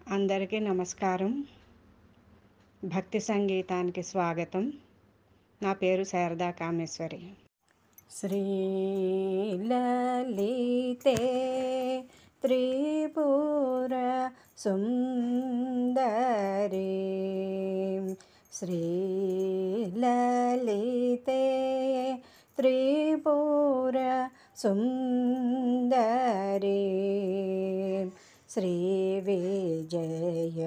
అందరికీ నమస్కారం. భక్తి సంగీతానికి స్వాగతం. నా పేరు శారదా కామేశ్వరి. శ్రీలలితే త్రిపుర సుందరి, శ్రీలలితే త్రిపుర సుందరి, శ్రీ విజయ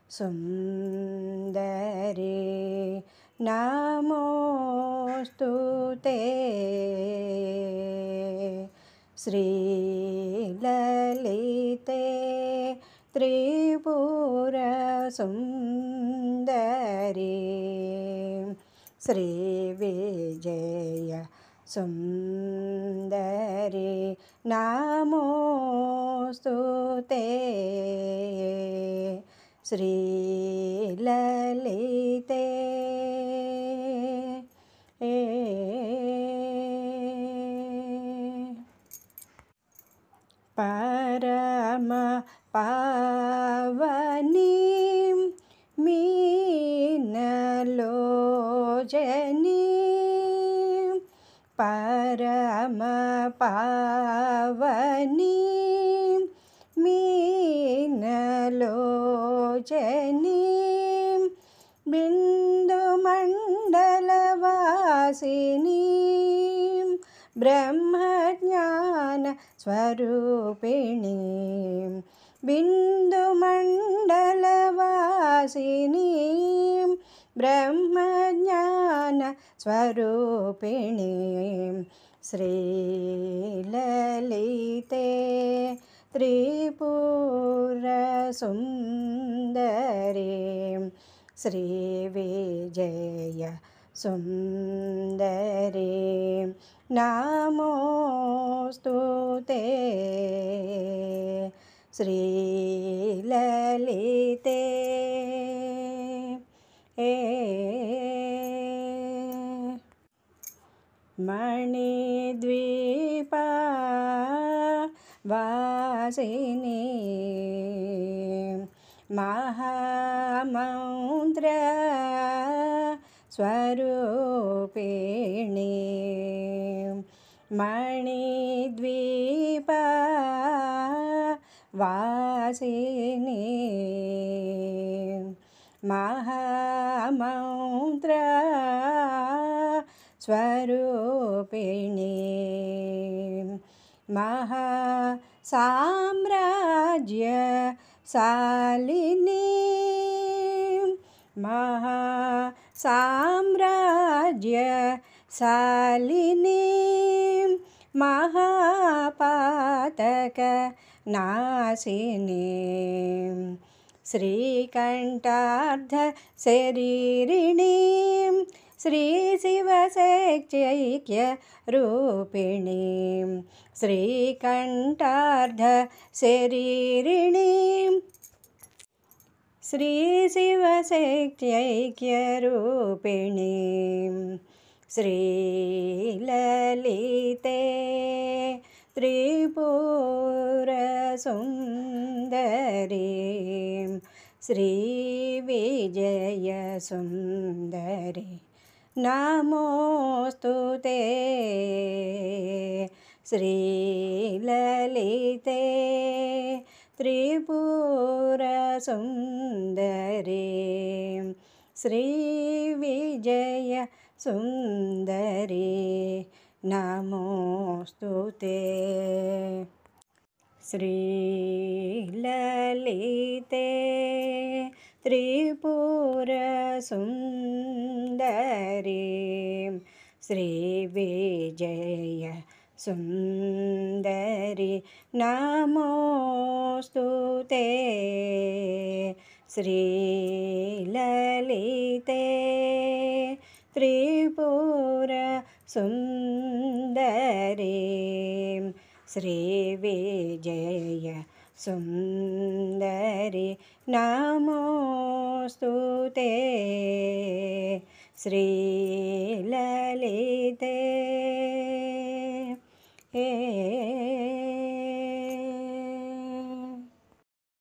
సుందరి నమోస్తుతే. శ్రీలలితే త్రిపుర సుందరి, శ్రీ విజయ సుందరి నమోస్తుతే. శ్రీలలితే పరమ పావని మీనలోచని, పరమ పావని మీనలోచని, బిందుమండలవాసిని, బ్రహ్మజ్ఞాన స్వరూపిణి, బిందుమండలవాసిని, బ్రహ్మజ్ఞాన స్వరూపిణి, శ్రీలలితే త్రిపుర సుందరి, శ్రీ విజయ సుందరి నమోస్తుతే. శ్రీలలితే మణిద్వీప వాసిని, మహామంత్ర స్వరూపిణి, మణిద్వీప వాసిని, మహామంత్ర స్వరూపిణి, మహా సామ్రాజ్య శాలిని, మహా సామ్రాజ్య శాలిని, మహాపాతక నాశిని, శ్రీకంఠార్ధ శరీరిణి, శ్రీ శివశక్త్యైక్య రూపిణి, శ్రీకంఠార్ధ శరీరిణి, శ్రీ శివశక్త్యైక్య రూపిణి, శ్రీలలితే త్రిపుర సుందరి, శ్రీ విజయ సుందరి నమోస్తుతే. శ్రీలలితే త్రిపుర సుందరి, శ్రీ విజయ సుందరి నమోస్తుతే. శ్రీలలితే త్రిపుర సుందరి, శ్రీ విజయ సుందరి నమోస్తుతే. శ్రీలలితే త్రిపుర సుందరి, శ్రీ విజయ సుందరి నమోస్తుతే. శ్రీలలితే